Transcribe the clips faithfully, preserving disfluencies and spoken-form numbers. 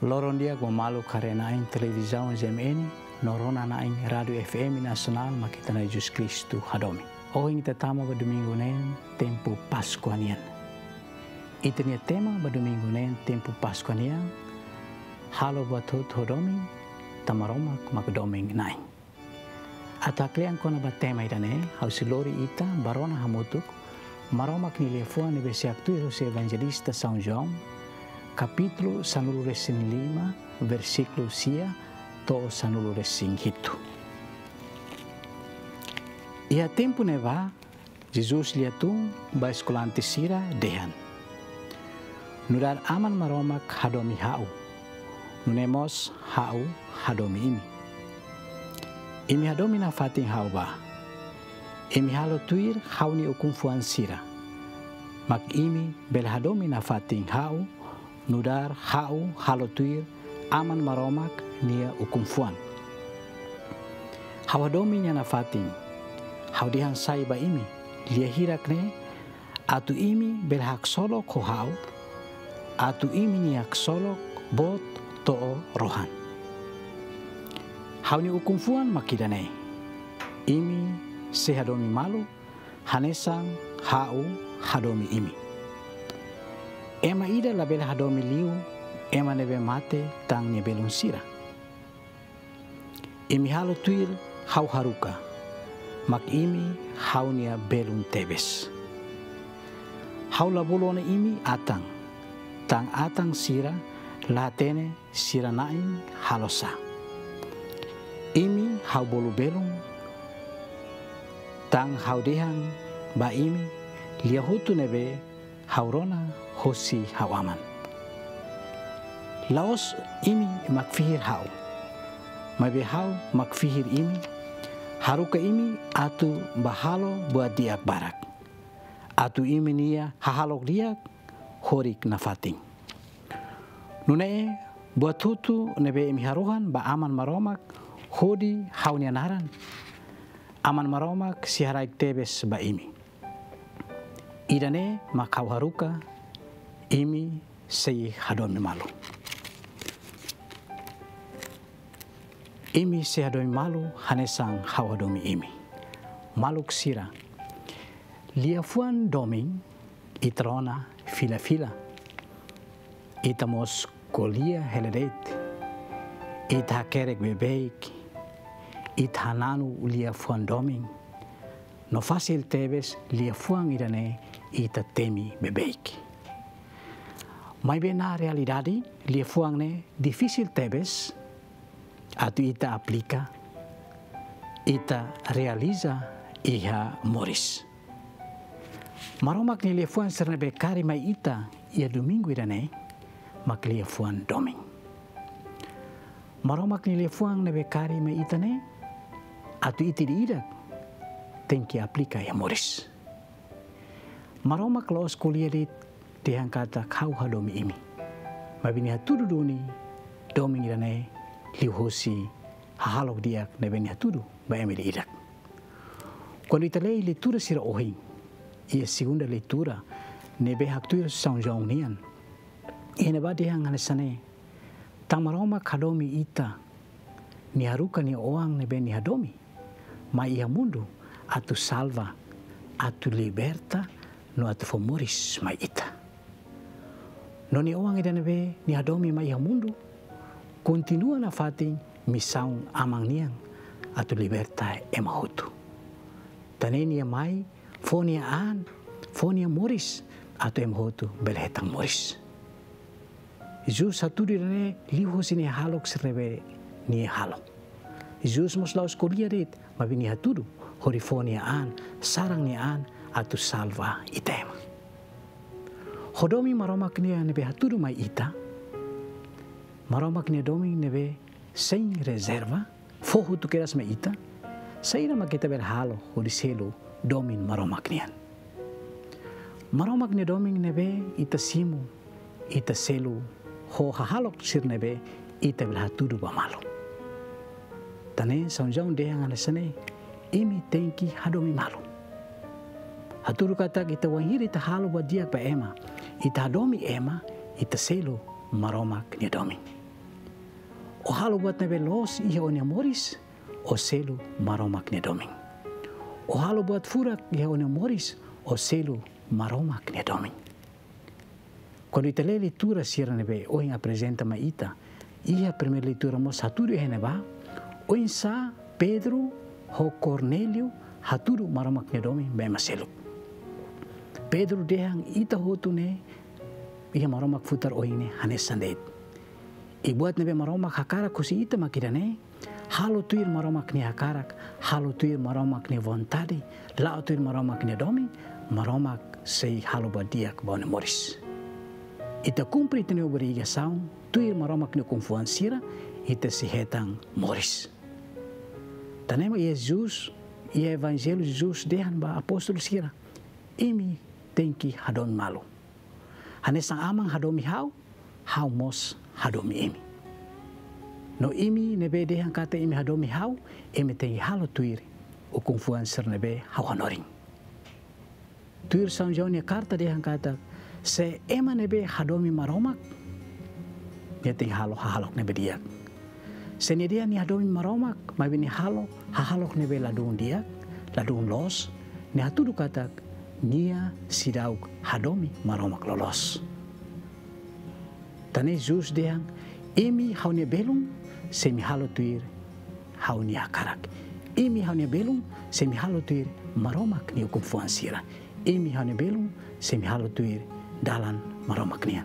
Loron dia gomalu karena aing televisão J M N, norona na aing radio F M nasional makita na Jesus Kristu hadomi. O ing tetama ba domingo nen tempo Pascuanian. Itenia tema ba domingo nen tempo Pascuanian. Halo buat hot hodomi tamaroma makdoming naing. Ataklean kona ba tema idane hausilori ita barona hamutuk maroma knilefua ni besiaktu se evangelista São João. Capítulo sanulu resing lima, versículo sia, to sanulu resing hitu. Ia tempo neva, Jesus liatu ba eskolante sira dehan. Nudar aman maromak hadomi hau, nunemos hau hadomi imi. Imi hadomi na fating hau ba. Imi halo tuir hau ni ukumfuan sira. Mak imi bel hadomi na fating hau, nudar hau halotuir aman maromak nia ukumfuan. Hawadomi nya na fating. Hau dihan sai ba imi lia hirak ne atu imi belhak solo ko hau atu imi niak solo bot to rohan. Hau ni ukumfuan makidane. Imi se hadomi malu hanesang hau hadomi imi. Ema ida la bela hadomi liu, ema nebe mate tang ni belun sira. Imi halo tuir hau haruka, mak imi hau nia belun tebes. Hau la bolone imi atang, tang atang sira latene sira naing halosa. Imi hau bolu belung, tang hau dehang ba imi liahutu nebe haurona hosi hawaman. Laos imi makfihir hau. Mabe hau makfihir imi. Haruka imi atu bahalo buat diak barak. Atu imi nia hahalok diak horik nafating. Nune buat tutu nebe imi haruhan ba aman maromak hodi hau nianaran. Aman maromak si haraik tebes ba imi. Idane makau haruka imi sei hadomi malu. Imi sei hadomi malu hanesang hau hadomi imi. Maluk sira. Liafuan doming itrona fila-fila. Itamos kolia heledet. Ita kerek bebeik. Ithananu liafuan doming. No fasil tebes liafuan idane ita temi bebeik. Mai bena realidade liafuang ne difícil tebes atu ita aplica ita realiza iha moris. Maromak ni liafuang serna bekari mai ita ia domingo idane mak liafuang doming. Maromak ni liafuang ne bekari mai ita ne atu iti diidak tenki aplica ia moris. Maromak laos kuliah dit tiang kata kau hadomi imi. Mabini hatudu doni doming idane liuhosi hahalok diak nebeni hatudu ba emi idak. Quando italei leitura sira ohing, ia segunda leitura nebe haktuir São João nian. Ia neba diang hanesane tang maromak hadomi ita ni haruka ni oang nebeni hadomi. Ma ia mundu atu salva atu liberta no atu fomoris mai ita. No ni oang idane be ni hadomi mai mundu continua na fating misaung amang niang atu liberta emahutu. Tanenia mai fonia an fonia moris atu emahutu belhetang moris. Jesus satu idane liho sini halok serebe ni halok. Jesus mos laos kolia dit mabini hatudu horifonia an sarang ni an atu salva itema. Hodomi maromak nia nebe hatudu mai ita. Maromak nia domi nebe sem reserva. Fohu tu keras mai ita. Saira makita berhalo hodiselo domin maromak nian. Maromak nia domi nebe ita simu. Ita selu ho hahalok sir nebe ita berhatudu bamalo. Tane São João dehang anesane imi tenki hadomi malu. Haturu kata kita wahiri ita halo buat dia pa ema. Ita hadomi ema ita selo maromak nia domi. O halo buat nebe los iha onia moris, o selu maromak ne doming. O halo buat furak iha onia moris, o selu maromak ne doming. Quando ita lê leitura sira nebe o in apresenta ma ita, ia primeira leitura mos haturu e neba, o in sa Pedro ho Cornélio haturu maromak ne doming be maselu. Pedro dehang ita hotu ne ia maromak futar o ini hanes sandet. I buat nebe maromak hakarak kusi ita makidane, halo tuir maromak ni hakarak, halo tuir maromak ni vontade, lao tuir maromak ni doming, maromak sei halo badiak bone moris. Ita cumpri tene obrigação, tuir maromak ni confuansira, ita se hetang moris. Tanema Jesus, e evangelho Jesus dehan ba apostolo sira, imi tenki hadon malu. Hanesang amang hadomi hau, hau mos hadomi imi. No imi nebe dehan kata imi hadomi hau, imi tengi halo tuir, o confuansir nebe hau hanoring. Tuir São João ni karta dehan kata, se ema nebe hadomi maromak, dia tengi halo hahalok nebe diak. Se ni dia ni hadomi maromak, mabi ni halo hahalok nebe ladung diak, ladung los, ni hatudu katak, nia sidauk hadomi maromak lolos. Tane Jesus dehang, emi haunia belung, semi halo tuir haunia karak. Emi haunia belung, semi halo tuir maromak ni hukum fuansira. Emi haunia belung, semi halo tuir dalan maromak nian.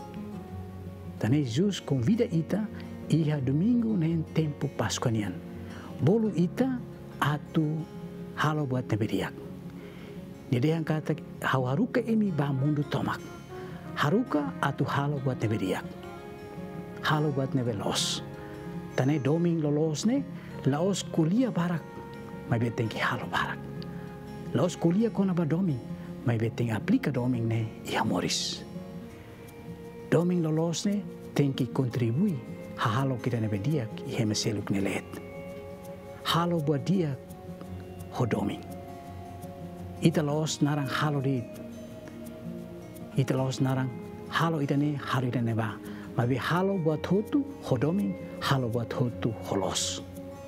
Tane Jesus convida ita, iha domingo nen tempo Páscoa nian. Bolu ita atu halo buat nebediak. Jadi yang kata hawaruka emi ba mundu tomak. Haruka atu halo buat nebediak. Halo buat nebe los. Tane doming lolos ne, laos kuliah barak, mai beteng ki halo barak. Laos kuliah kona ba doming, mai beteng aplika doming ne ia moris. Doming lolos ne, tengki kontribui halo kita nebe diak ihe meseluk ne let. Halo buat diak ho doming. Ita los narang halo dit. Ita los narang halo ita ne halo ita ne ba. Mabi halo buat hotu hodoming, halo buat hotu holos.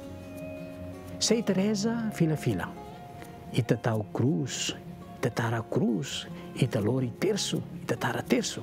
Sei Teresa fila-fila. Ita tahu cruz, ita tara cruz, ita lori terço, ita tara terço.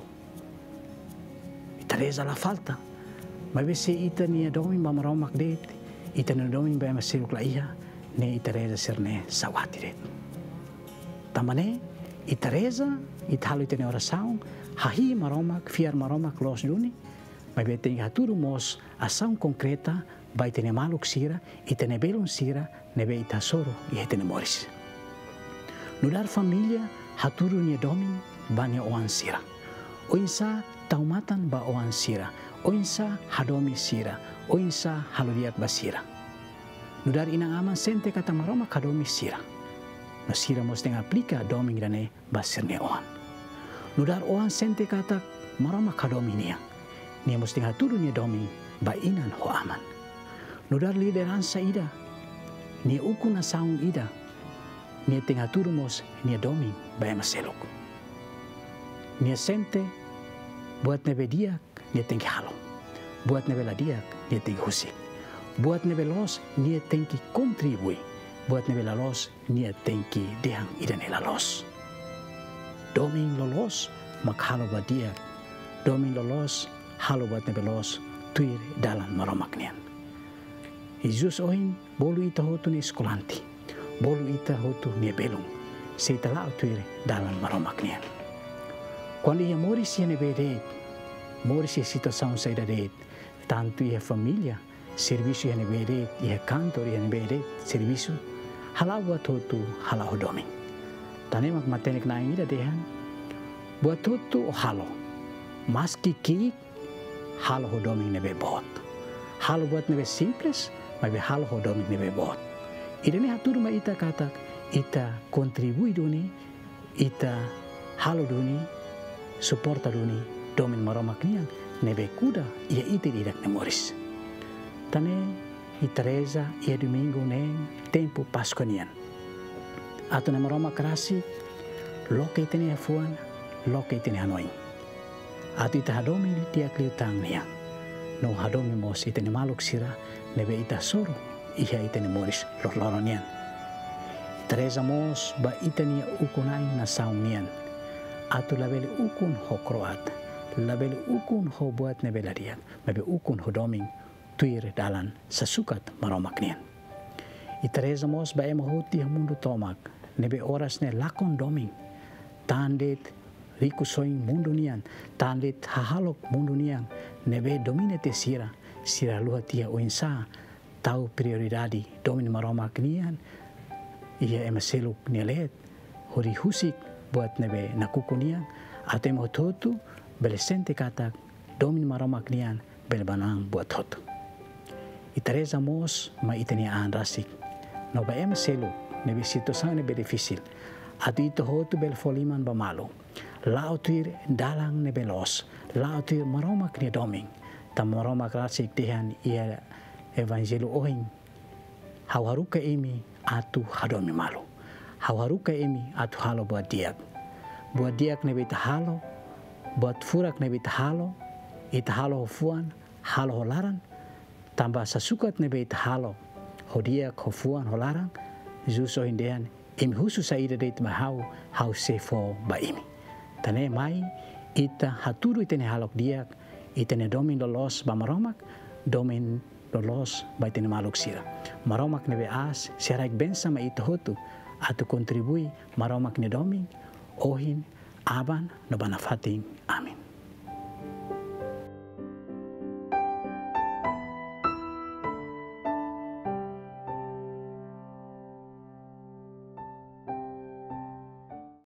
Teresa la falta. Mabi se ita ni doming ba maromak det, ita ni doming ba masiluk la iha, ne ita Teresa serne sawati det. Tamane, ita Teresa, ita halo ita ne oração, hahi maromak, fiar maromak los duni, mas beteng haturu mos ação concreta, vai tene maluk sira, ita ne belum sira, nebe ita soro, e ita ne moris. Nudar família, haturu ni doming, banya oan sira. O insa taumatan ba oan sira, o insa hadomi sira, o insa haluriak basira. Nudar inang aman sente kata maromak hadomi sira. No sira mos teng aplika doming dane basirne oan. Nudar oan sente kata marama kadomi niya. Niya mos teng haturu niya doming ba inan ho aman. Nudar lideransa ida. Niya uku na saung ida. Niya teng haturu mos niya doming ba maselok. Niya sente buat nebe diak niya teng halo. Buat nebe la diak niya teng husik. Buat nebe los niya teng ki kontribui. Buat nebe la los, nia tenki dehang idan ela los. Doming lolos, mak halo buat dia. Doming lolos, halo buat nebe los, tuir dalan maromak nian. Jesus ohin, bolu ita hotu ni skolanti. Bolu ita hotu ni belung. Seita lao tuir dalan maromak nian. Quando ia moris ia nebe red, moris ia situação saída red, tanto ia família, serviço ia nebe red, ia cantor ia nebe red, serviço, halau buat hotu halau doming. Tane mak matenik na ida dehan. Buat hotu o halo. Maski ki halo doming nebe bot. Halo buat nebe simples, mabe halo doming nebe bot. Ida ne haturu ma ita kata ita kontribui duni, ita halo duni, suporta duni, doming maromak niang nebe kuda ia ite didak ne moris. Tane I Teresa ia domingo neng tempo Páscoa nian. Ato na maroma krasi, loke tene afuan, loke tene hanoing. Ato ita hadomi tiak liutang nian. no hadomi mos itene maluk sira nebe ita soro iha itene moris lorloronian. Teresa mos ba itania ukunai na saunian. Atu labeli ukun ho Kroat, labeli ukun ho buat nebelarian, mebe ukun ho doming tuir dalan sasukat maromaknian. I Teresa mos ba ema hoti mundu tomak, nebe oras ne lakon doming, tandet riku soing mundu nian, tandet hahalok mundu nian, nebe dominate sira, sira luha tia uinsa, tau prioridadi domin maromaknian, ia ema seluk nialet, hori husik, buat nebe nakukunian atau emo totu belesente katak domin maromak nian belbanang buat hotu. I Teresa mos ma itania an rasik no ba em selu nebe situasane nebe difícil atu ito hotu bel foliman ba malo lao tuir dalang nebe los lao tuir maromak ni doming tam maromak rasik tihan ia evangelu oing hawaruka imi atu hadomi malo. Hawaruka emi atu halo buat diak. Buat diak nebe ita halo, buat furak nebe ita halo, ita halo hofuan, halo holaran, tambah sasukat nebe ita halo, ho diak hofuan holaran, zuso hindean, imi husu sa ida deit mahau, hau sefo ba imi. Tane mai, ita haturu itene halok diak, itene domin lolos ba maromak, domin lolos ba itene maluk sira. Maromak nebe as, siaraik bensa ma ita hotu, atau kontribui maromak ni doming, ohin, aban, no banafating. Amin.